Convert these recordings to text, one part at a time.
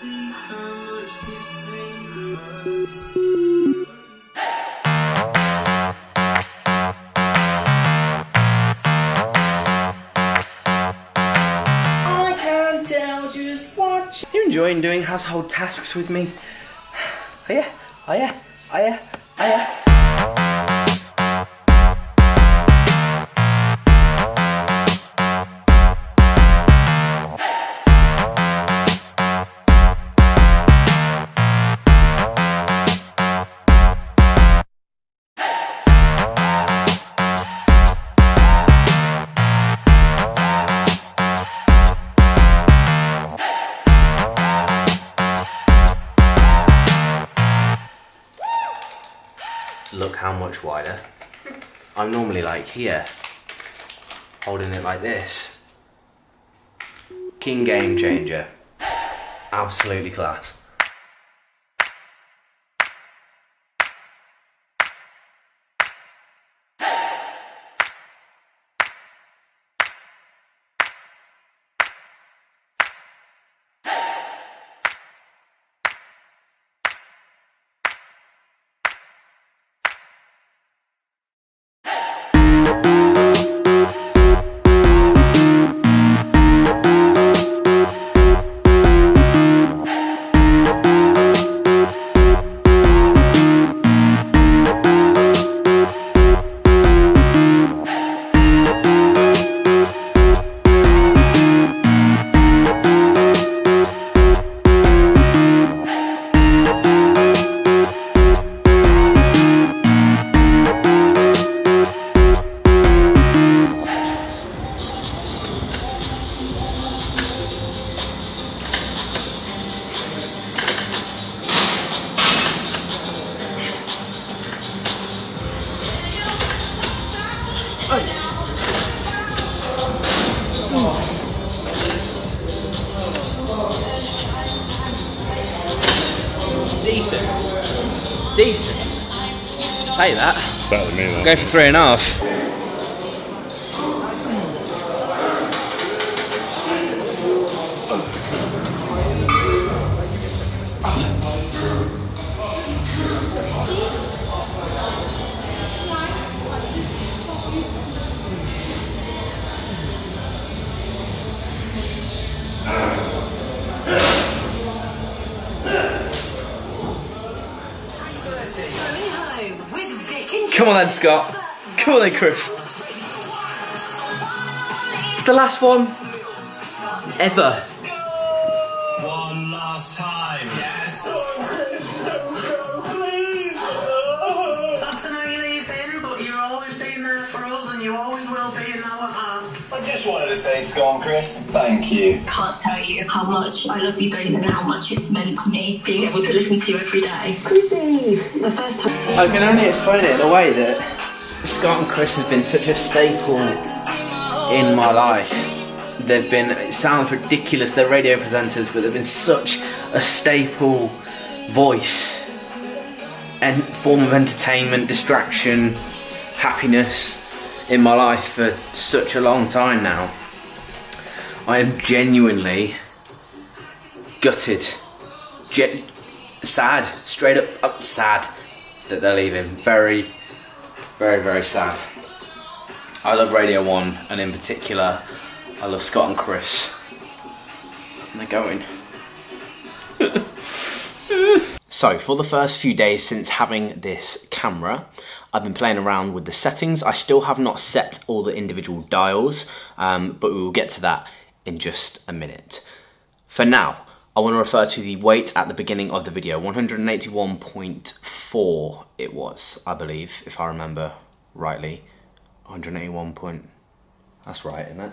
You're enjoying doing household tasks with me? Oh yeah, oh yeah, oh yeah, oh yeah. Look how much wider. I'm normally like here, holding it like this. King game changer. Absolutely class. Decent. Say that. Better than me though. Go for 3.5. Come on then, Scott. Come on then, Chris. It's the last one ever. One last time. Yes. Sad to know you're leaving, but you've always been there for us and you always will be in our hearts. I just wanted to say, Scott and Chris, thank you. Can't tell you how much I love you both and how much it's meant to me being able to listen to you every day. Chrissy, the first time. I can only explain it in a way that Scott and Chris have been such a staple in my life. They've been, it sounds ridiculous, they're radio presenters, but they've been such a staple voice and form of entertainment, distraction, happiness in my life for such a long time now. I am genuinely gutted, sad, straight up sad that they're leaving. Very, very, very sad. I love Radio 1, and in particular, I love Scott and Chris. And they're going. So, for the first few days since having this camera, I've been playing around with the settings. I still have not set all the individual dials, but we will get to that in just a minute. For now, I want to refer to the weight at the beginning of the video. 181.4 it was, I believe, if I remember rightly. 181. That's right, isn't it?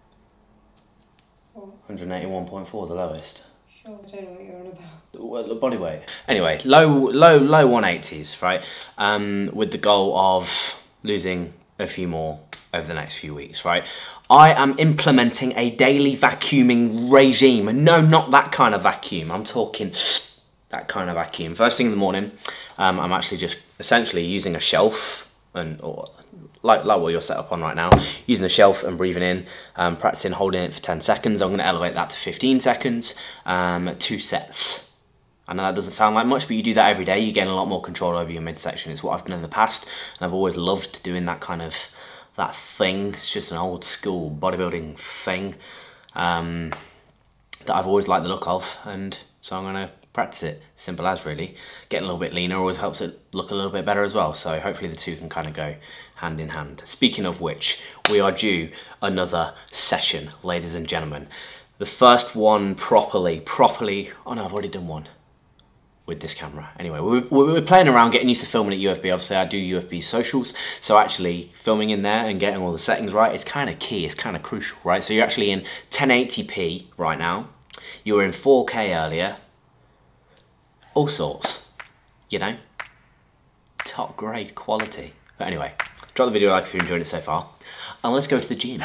181.4, the lowest. Sure, I don't know what you're on about. The body weight. Anyway, low 180s, right? With the goal of losing a few more over the next few weeks, right? I am implementing a daily vacuuming regime. No, not that kind of vacuum. I'm talking that kind of vacuum. First thing in the morning, I'm actually just essentially using a shelf or like what you're set up on right now, using the shelf and breathing in, practicing holding it for 10 seconds. I'm going to elevate that to 15 seconds, 2 sets. I know that doesn't sound like much, but you do that every day, you gain a lot more control over your midsection. It's what I've done in the past, and I've always loved doing that kind of, that thing. It's just an old school bodybuilding thing that I've always liked the look of, and so I'm going to practice it. Simple as, really. Getting a little bit leaner always helps it look a little bit better as well, so hopefully the two can kind of go hand in hand. Speaking of which, we are due another session, ladies and gentlemen. The first one properly, oh no, I've already done one with this camera. Anyway, we were playing around, getting used to filming at UFB. Obviously, I do UFB socials, so actually filming in there and getting all the settings right is kind of key, it's kind of crucial, right? So you're actually in 1080p right now, you were in 4K earlier, all sorts, you know, top grade quality. But anyway, drop the video a like if you're enjoying it so far, and let's go to the gym.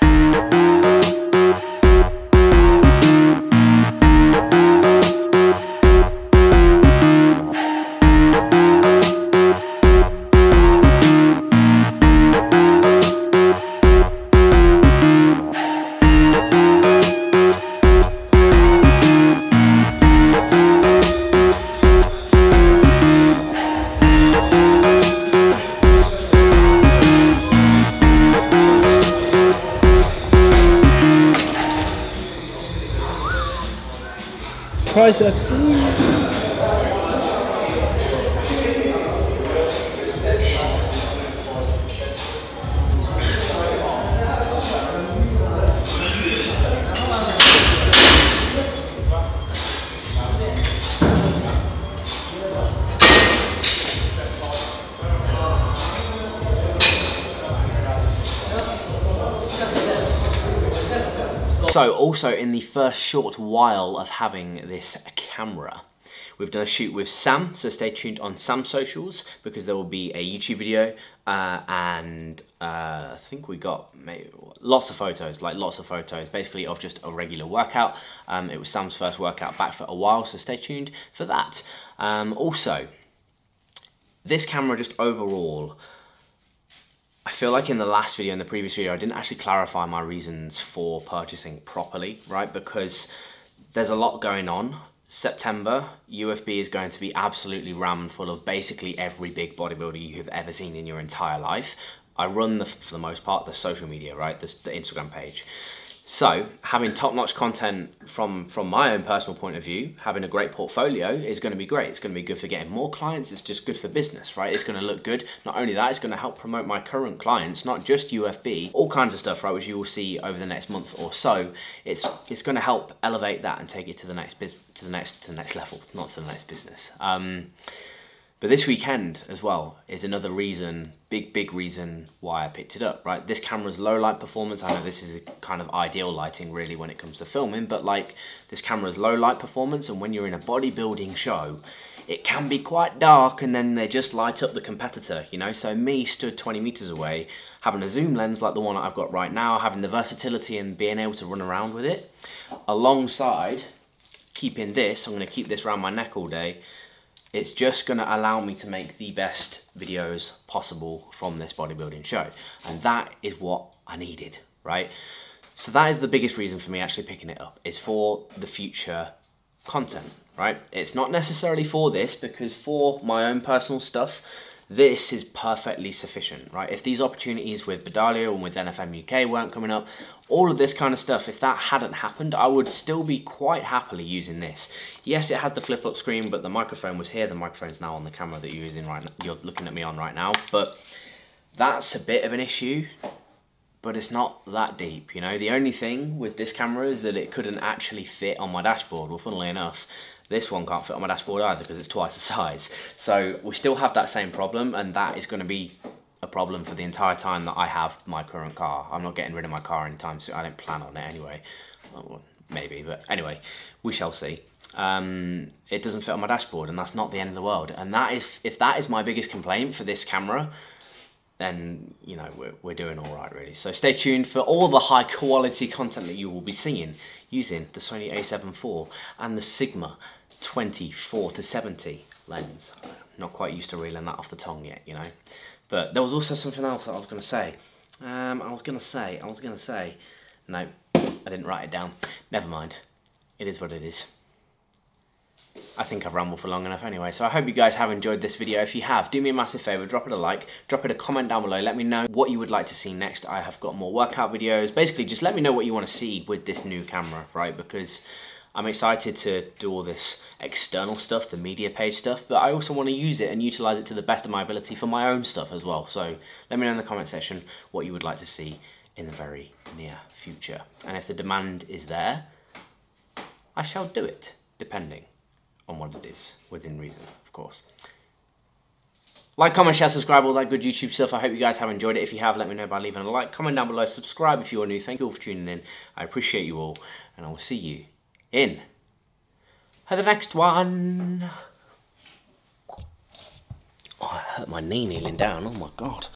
Triceps. So also in the first short while of having this camera, we've done a shoot with Sam, so stay tuned on Sam's socials because there will be a YouTube video and I think we got maybe lots of photos, basically of just a regular workout. It was Sam's first workout back for a while, so stay tuned for that. Also, this camera just overall, I feel like in the last video, in the previous video, I didn't actually clarify my reasons for purchasing properly, right? Because there's a lot going on. September, UFB is going to be absolutely rammed full of basically every big bodybuilder you have ever seen in your entire life. I run, for the most part, the social media, right? The Instagram page. So having top-notch content from my own personal point of view, having a great portfolio is going to be great. It's going to be good for getting more clients. It's just good for business, right? It's going to look good. Not only that, it's going to help promote my current clients, not just UFB, all kinds of stuff, right, which you will see over the next month or so. It's going to help elevate that and take it to the next level, not to the next business. But this weekend as well is another reason, big reason why I picked it up, right? This camera's low light performance. I know this is kind of ideal lighting really when it comes to filming, but like this camera's low light performance, and when you're in a bodybuilding show, it can be quite dark and then they just light up the competitor, you know? So me stood 20 meters away, having a zoom lens like the one that I've got right now, having the versatility and being able to run around with it, alongside keeping this, I'm gonna keep this around my neck all day. It's just going to allow me to make the best videos possible from this bodybuilding show. And that is what I needed, right? So that is the biggest reason for me actually picking it up, is for the future content, right? It's not necessarily for this, because for my own personal stuff, this is perfectly sufficient, right? If these opportunities with Bedalio and with NFM UK weren't coming up, all of this kind of stuff, if that hadn't happened, I would still be quite happily using this. Yes, it has the flip up screen, but the microphone was here. The microphone's now on the camera that you're using right now. You're looking at me on right now, but that's a bit of an issue, but it's not that deep, you know? The only thing with this camera is that it couldn't actually fit on my dashboard. Well, funnily enough, this one can't fit on my dashboard either because it's twice the size. So we still have that same problem, and that is going to be a problem for the entire time that I have my current car. I'm not getting rid of my car anytime soon. I don't plan on it anyway. Well, maybe, but anyway, we shall see. It doesn't fit on my dashboard, and that's not the end of the world. And that is, if that is my biggest complaint for this camera, then, you know, we're doing all right, really. So stay tuned for all the high quality content that you will be seeing using the Sony A7 IV and the Sigma 24-70 lens. I'm not quite used to reeling that off the tongue yet, you know. But there was also something else that I was going to say. I was going to say. No, I didn't write it down. Never mind. It is what it is. I think I've rambled for long enough anyway, so I hope you guys have enjoyed this video. If you have, do me a massive favour, drop it a like, drop it a comment down below, let me know what you would like to see next. I have got more workout videos. Basically, just let me know what you want to see with this new camera, right? Because I'm excited to do all this external stuff, the media page stuff, but I also want to use it and utilise it to the best of my ability for my own stuff as well. So let me know in the comment section what you would like to see in the very near future. And if the demand is there, I shall do it, depending on what it is, within reason, of course. Like, comment, share, subscribe, all that good YouTube stuff. I hope you guys have enjoyed it. If you have, let me know by leaving a like, comment down below, subscribe if you are new. Thank you all for tuning in. I appreciate you all, and I will see you in the next one. Oh, I hurt my knee kneeling down. Oh my God.